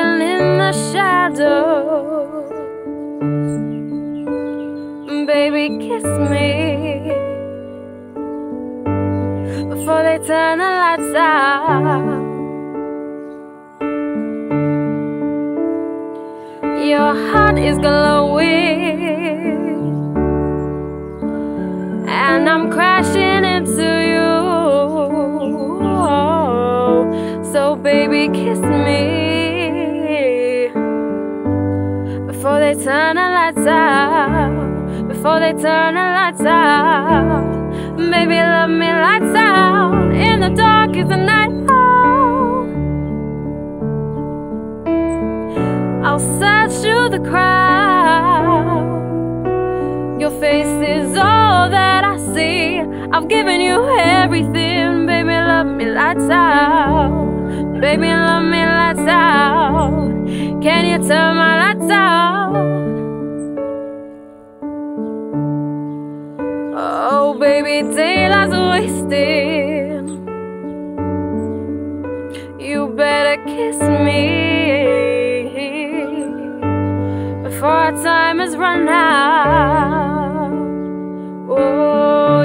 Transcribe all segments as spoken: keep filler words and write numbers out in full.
even in the shadows. Baby, kiss me before they turn the lights out. Your heart is glowing, and I'm crashing into you. So baby, kiss me before they turn the lights out. Before they turn the lights out. Baby, love me lights out. In the dark is the night out. I'll search through the crowd. Your face is all that I see. I've given you everything. Baby, love me lights out. Baby, love me lights out. Can you turn my lights out? Oh, baby, daylight's wasted. You better kiss me before our time has run out. Oh,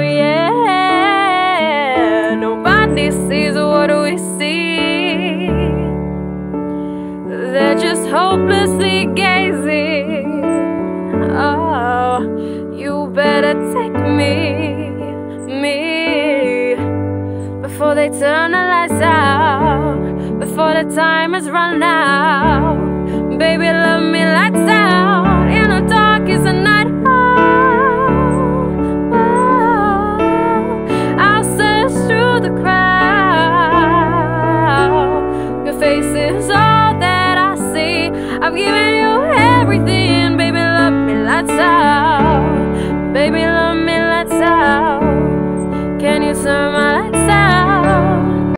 yeah. Nobody sees what we see. They're just hopelessly gazing. Oh, you better take me, me before they turn the lights out. Before the time has run out. Baby, love me lights out. In the dark is the night out. Oh, I'll search through the crowd. Your face is all that I see. I've given you everything. Baby, love me lights out. Baby, love